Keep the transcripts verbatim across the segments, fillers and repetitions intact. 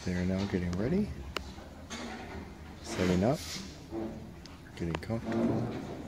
They are now getting ready, setting up, getting comfortable.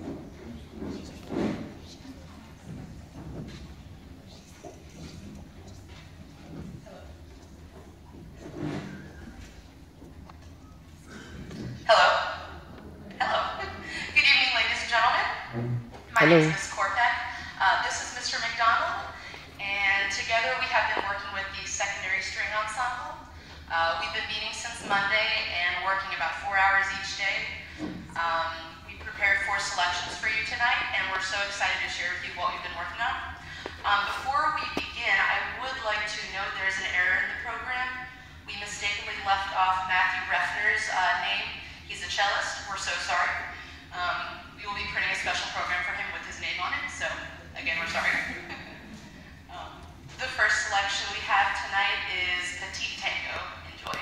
My name is Miz Korpak. Uh, this is Mister McDonald, and together we have been working with the secondary string ensemble. Uh, we've been meeting since Monday and working about four hours each day. Um, we prepared four selections for you tonight, and we're so excited to share with you what we've been working on. Um, before we begin, I would like to note there's an error in the program. We mistakenly left off Matthew Reffner's uh, name. He's a cellist. We're so sorry. Um, we will be printing a special program for him with his name on it, so again, we're sorry. um, the first selection we have tonight is Petite Tango. Enjoy.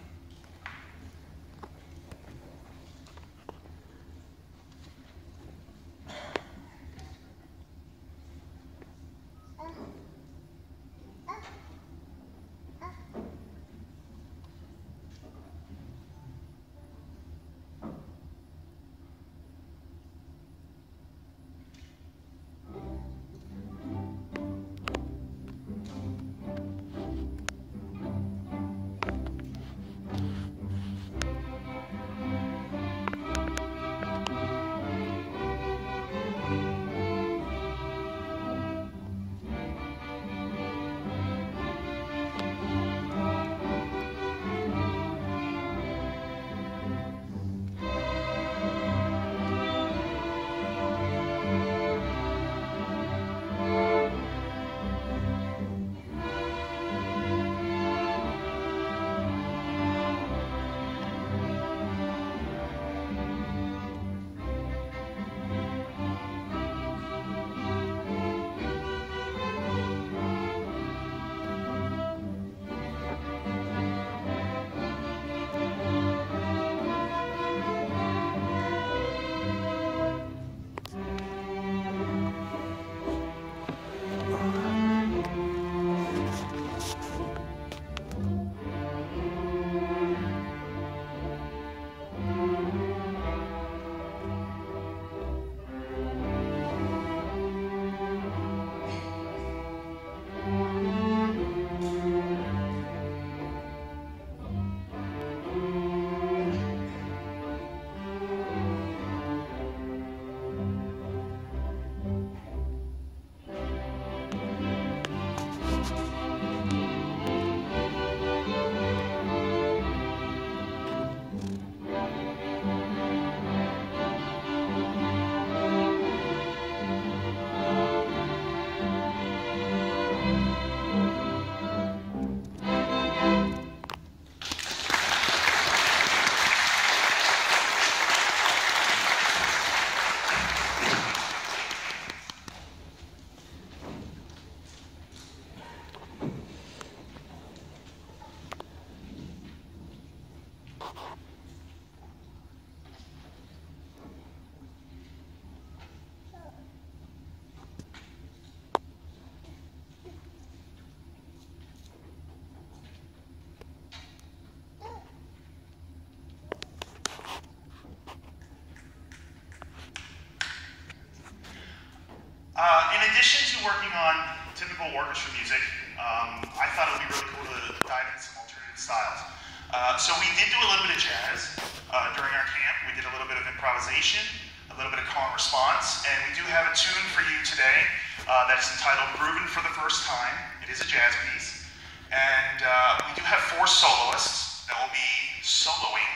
Uh, in addition to working on typical orchestra music, um, I thought it would be really cool to, to dive into some alternative styles. Uh, so we did do a little bit of jazz uh, during our camp. We did a little bit of improvisation, a little bit of call and response, and we do have a tune for you today uh, that's entitled Groovin' for the First Time. It is a jazz piece. And uh, we do have four soloists that will be soloing.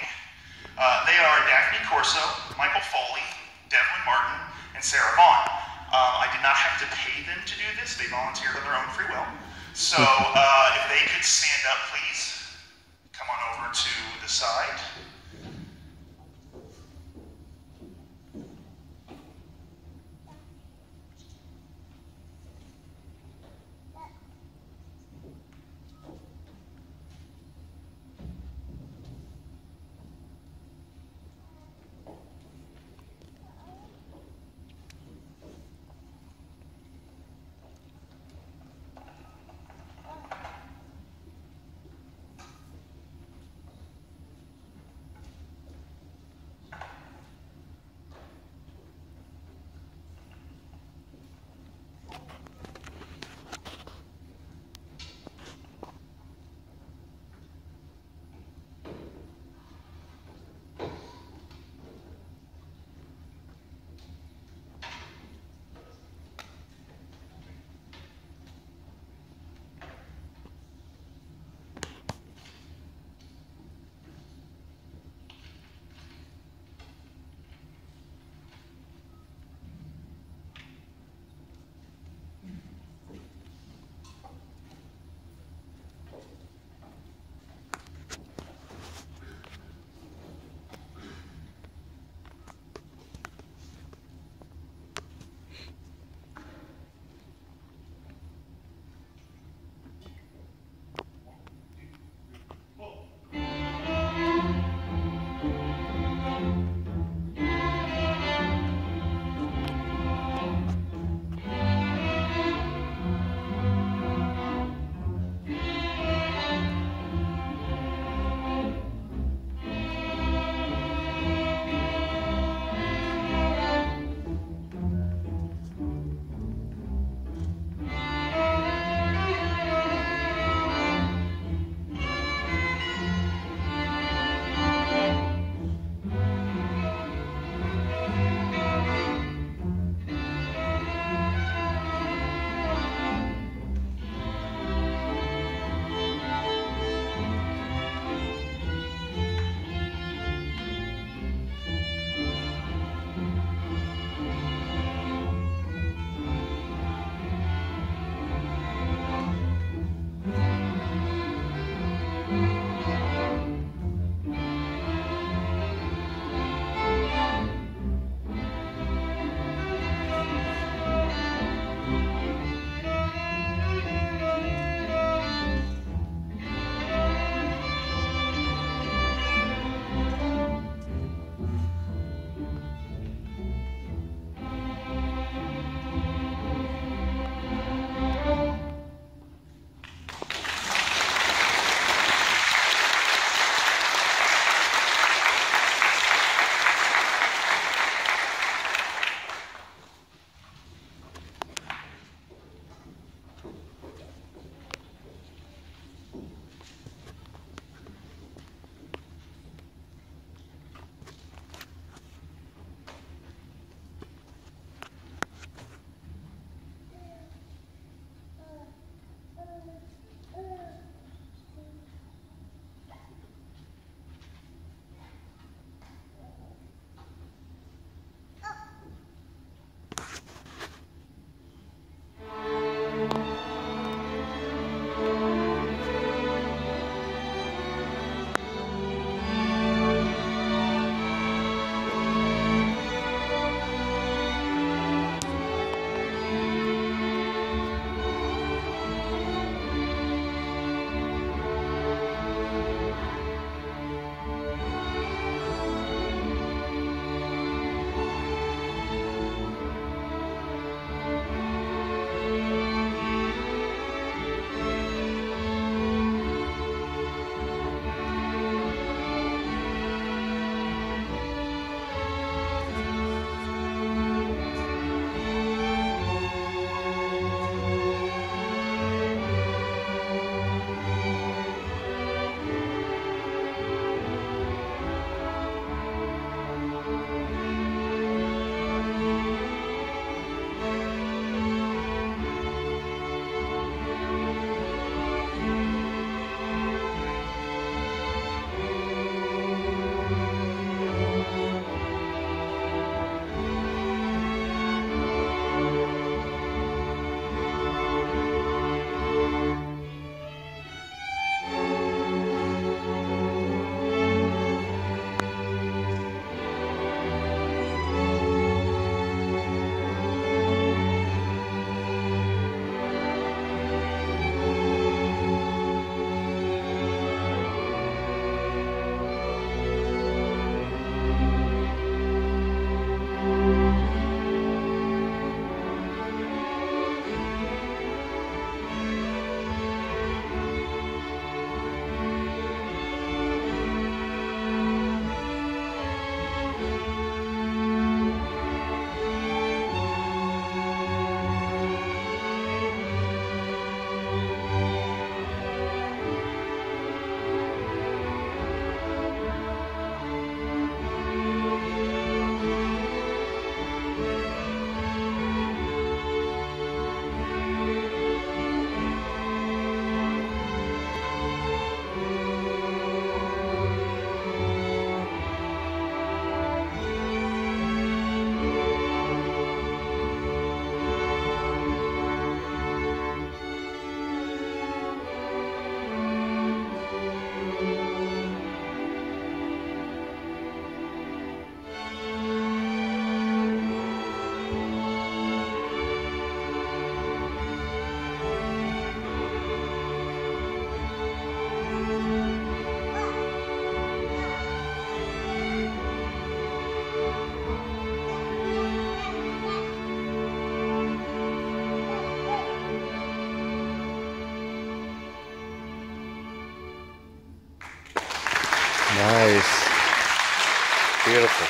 Uh, they are Daphne Corso, Michael Foley, Devlin Martin, and Sarah Vaughn. Um, I did not have to pay them to do this. They volunteered on their own free will. So uh, if they could stand up, please. Come on over to the side. Nice. Beautiful.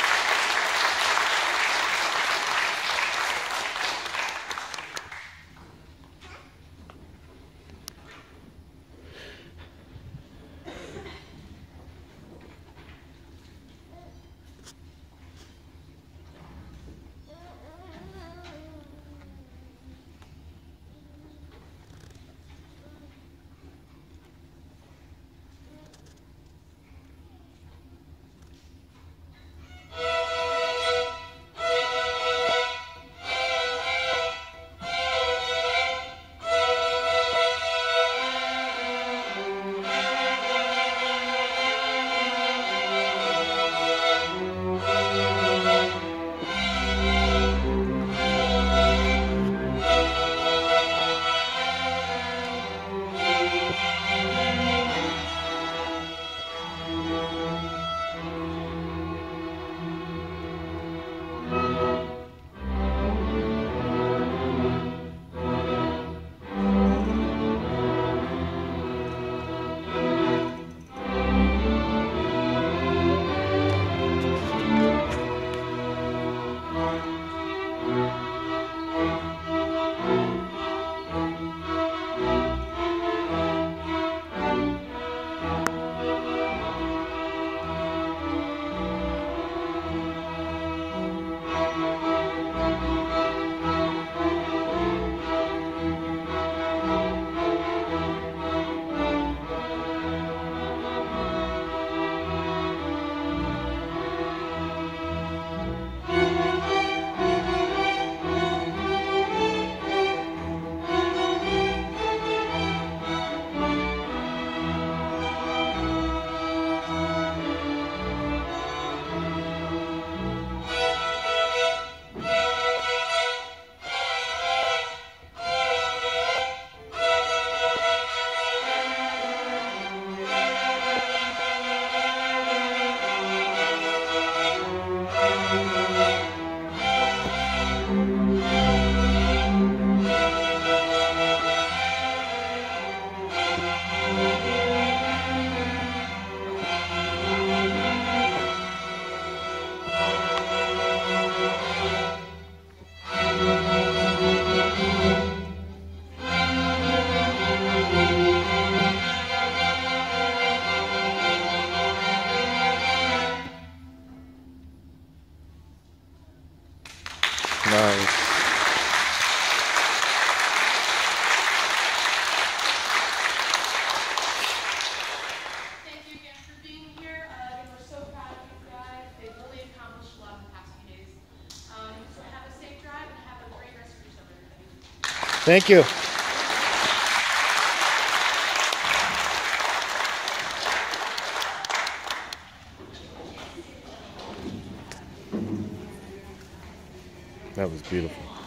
Nice. Thank you again for being here. Uh, we're so proud of you guys. They've really accomplished a lot in the past few days. Um, so have a safe drive and have a great rest of your summer, everybody. Thank you. That was beautiful.